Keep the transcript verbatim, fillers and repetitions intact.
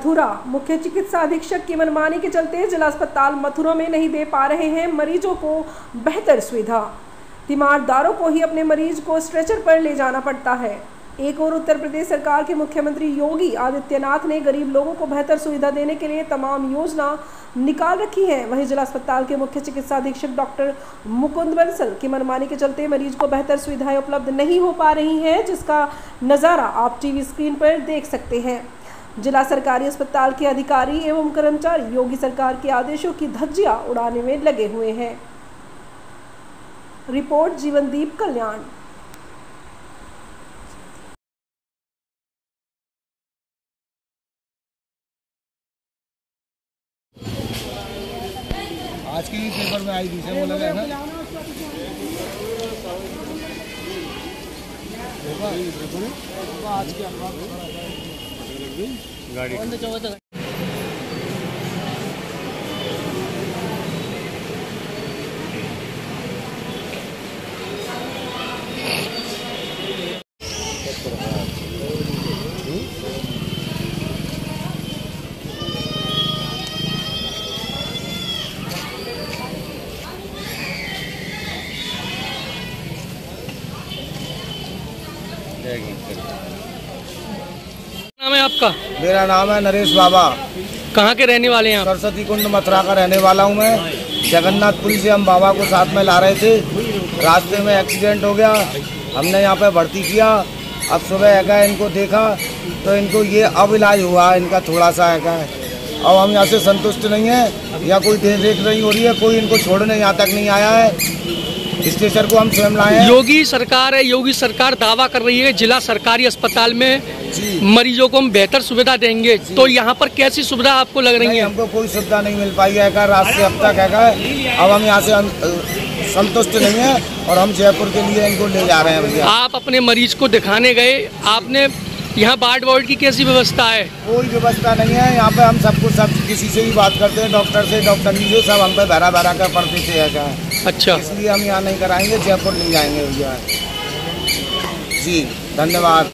मथुरा मुख्य चिकित्सा अधीक्षक की मनमानी के चलते जिला अस्पताल मथुरा में नहीं दे पा रहे हैं मरीजों को बेहतर सुविधा। तीमारदारों को ही अपने मरीज को स्ट्रेचर पर ले जाना पड़ता है। एक और उत्तर प्रदेश सरकार के मुख्यमंत्री योगी आदित्यनाथ ने गरीब लोगों को बेहतर सुविधा देने के लिए तमाम योजना निकाल रखी है। वहीं जिला अस्पताल के मुख्य चिकित्सा अधीक्षक डॉक्टर मुकुंद बंसल की मनमानी के चलते मरीज को बेहतर सुविधाएं उपलब्ध नहीं हो पा रही हैं, जिसका नज़ारा आप टीवी स्क्रीन पर देख सकते हैं। जिला सरकारी अस्पताल के अधिकारी एवं कर्मचारी योगी सरकार के आदेशों की धज्जियां उड़ाने में लगे हुए हैं। रिपोर्ट जीवनदीप कल्याण। आज के पेपर में आई थी से बोला गया ना आज के गाड़ी नाम है आपका? मेरा नाम है नरेश बाबा। कहाँ के रहने वाले हैं आप? सरस्वती कुंड मथुरा का रहने वाला हूँ मैं। जगन्नाथपुरी से हम बाबा को साथ में ला रहे थे, रास्ते में एक्सीडेंट हो गया, हमने यहाँ पे भर्ती किया। अब सुबह है इनको देखा तो इनको ये अब इलाज हुआ इनका थोड़ा सा है। अब हम यहाँ से संतुष्ट नहीं है, या कोई देख रेख नहीं हो रही है, कोई इनको छोड़ने यहाँ तक नहीं आया है। स्टेशन को हम स्वयं लाए हैं। योगी सरकार है, योगी सरकार दावा कर रही है जिला सरकारी अस्पताल में मरीजों को हम बेहतर सुविधा देंगे, तो यहाँ पर कैसी सुविधा आपको लग रही है? हमको कोई सुविधा नहीं मिल पाई है, रात से अब तक है। अब हम यहाँ से संतुष्ट नहीं है और हम जयपुर के लिए इनको ले जा रहे हैं भैया। आप अपने मरीज को दिखाने गए, आपने यहाँ वार्ड वार्ड की कैसी व्यवस्था है? कोई व्यवस्था नहीं है यहाँ पे। हम सबको सब किसी से भी बात करते हैं, डॉक्टर से, डॉक्टर से, सब हम पे भरा भरा कर पड़ते थे क्या। अच्छा, इसलिए हम यहाँ नहीं कराएंगे, जयपुर ले जाएंगे भैया। जी धन्यवाद।